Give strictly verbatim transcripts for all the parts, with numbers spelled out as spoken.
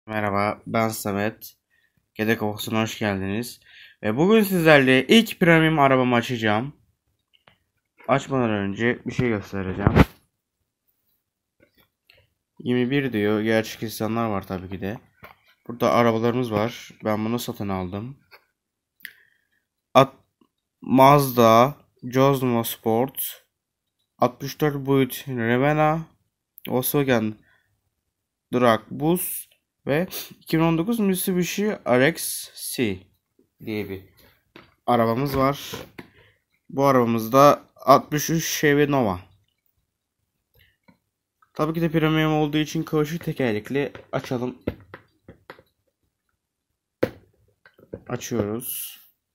Merhaba, ben Samet. Gede Kokusu'na hoş geldiniz. Ve bugün sizlerle ilk premium arabamı açacağım. Açmadan önce bir şey göstereceğim. yirmi bir diyor. Gerçek insanlar var tabii ki de. Burada arabalarımız var. Ben bunu satın aldım. At Mazda Cosmo Sport, altmış dört Buick Ravenna, Volkswagen Drag-Bus ve iki bin on dokuz Mitsubishi R X-C diye bir arabamız var. Bu arabamızda altmış üç Chevy Nova. Tabii ki de premium olduğu için kauçuk tekerlekli. Açalım. Açıyoruz.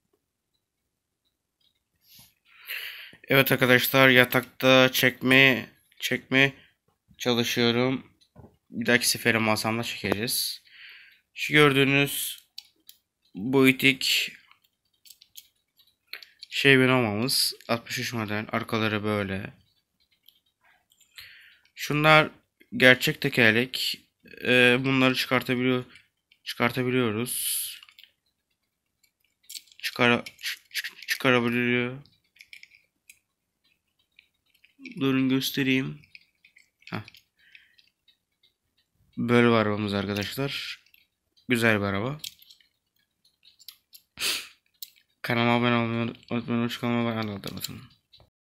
Evet arkadaşlar, yatakta çekme çekme çalışıyorum. Bir dahaki sefere masamda çekeriz. Şu gördüğünüz Buick Chevy Nova'mız altmış üç model. Arkaları böyle. Şunlar gerçek tekerlek. Ee, bunları çıkartabiliyor çıkartabiliyoruz. Çıkara çık- çıkarabiliyor. Durun göstereyim. Heh. Böyle bir arabamız arkadaşlar. Güzel bir araba. Kanalıma abone olmayı unutmayın. Kanalıma abone olmayı unutmayın.